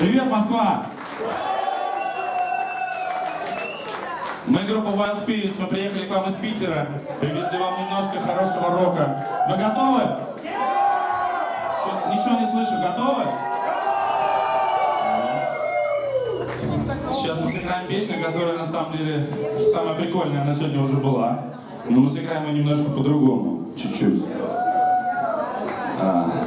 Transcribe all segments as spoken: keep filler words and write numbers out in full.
Привет, Москва! Мы группа One Spirits, мы приехали к вам из Питера, привезли вам немножко хорошего рока. Вы готовы? Что, ничего не слышу, готовы? Сейчас мы сыграем песню, которая на самом деле самая прикольная, она сегодня уже была. Но мы сыграем ее немножко по-другому, чуть-чуть. А,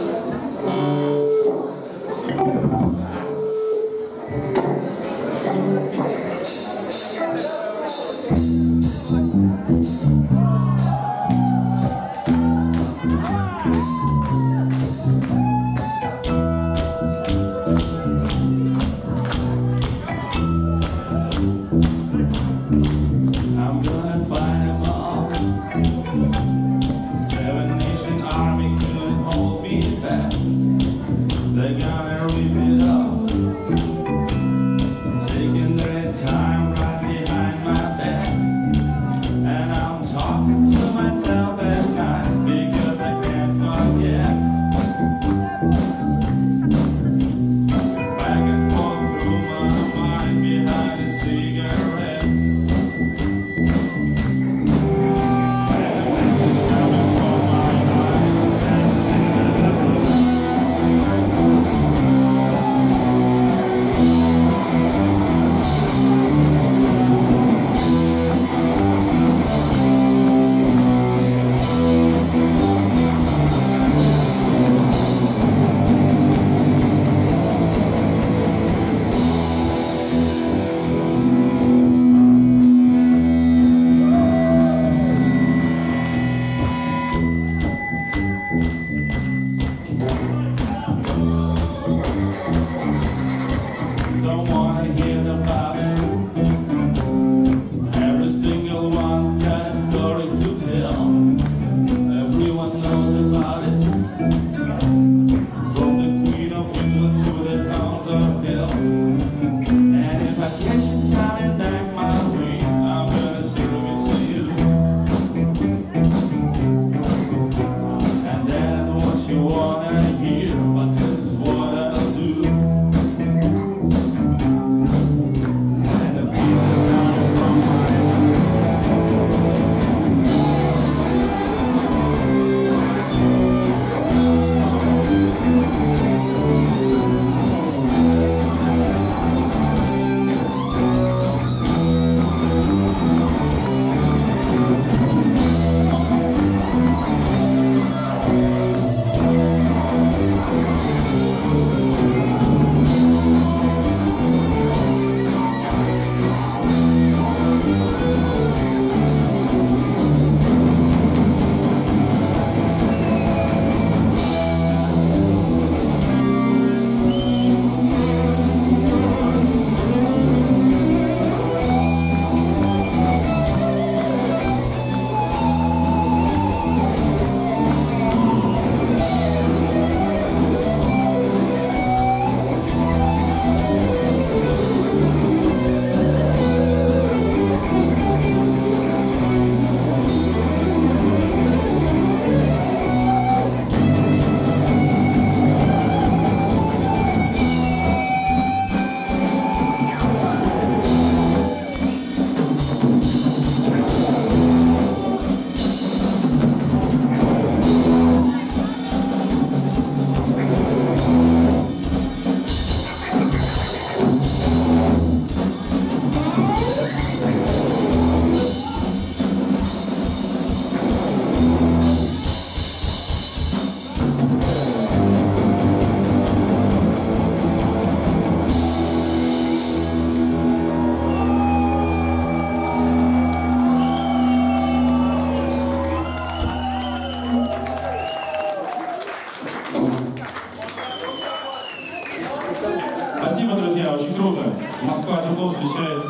спасибо, друзья, очень круто. Москва тепло встречает.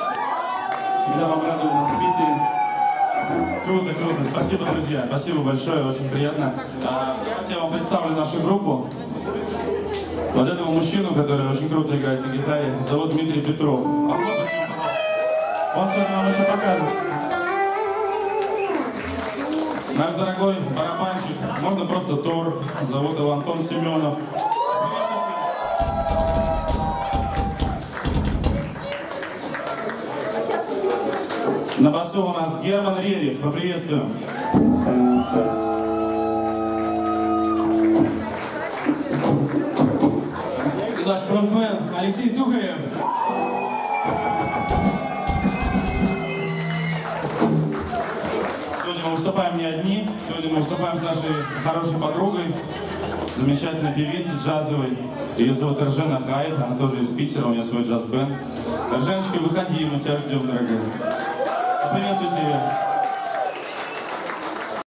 Всегда вам рады у нас в Питере. Круто, круто. Спасибо, друзья. Спасибо большое, очень приятно. А, я вам представлю нашу группу. Вот этого мужчину, который очень круто играет на гитаре, зовут Дмитрий Петров. Похлопайте ему, пожалуйста. Он сегодня вам еще покажет. Наш дорогой барабанщик, можно просто Тор, зовут его Антон Семенов. На басу у нас Герман Рерих. Поприветствуем. И наш фронтмен Алексей Зюхарев. Сегодня мы выступаем не одни. Сегодня мы выступаем с нашей хорошей подругой, замечательной певицей джазовой. Ее зовут Эржена Хайх, она тоже из Питера, у нее свой джаз-бенд. Эрженочка, выходи, мы тебя ждем, дорогая. Приветствуйте ее.